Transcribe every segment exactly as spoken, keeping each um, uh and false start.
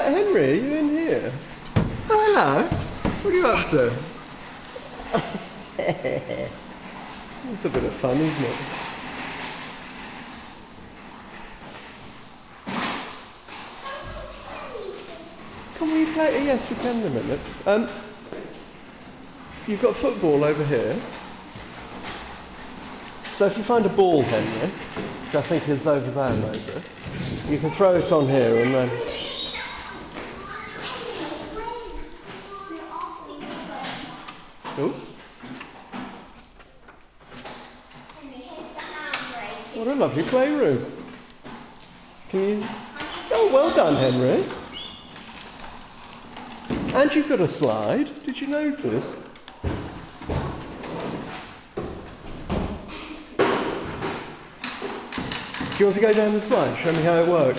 Henry, are you in here? Oh, hello. What are you up to? It's a bit of fun, isn't it? Can we play? Yes, we can in a minute. Um, you've got football over here. So if you find a ball, Henry, which I think is over there maybe, you can throw it on here and then... Oh. What a lovely playroom. Can you... Oh, well done, Henry. And you've got a slide. Did you notice? Do you want to go down the slide? Show me how it works.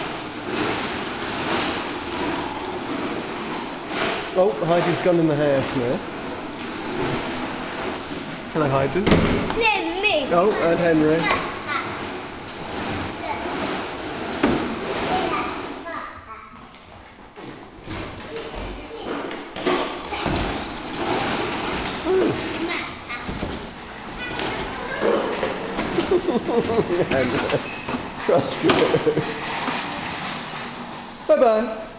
Oh, Heidi's gone in the hairsmith. Hello, Heidi. No, me. Oh, and Henry. Henry, trust you. Bye-bye.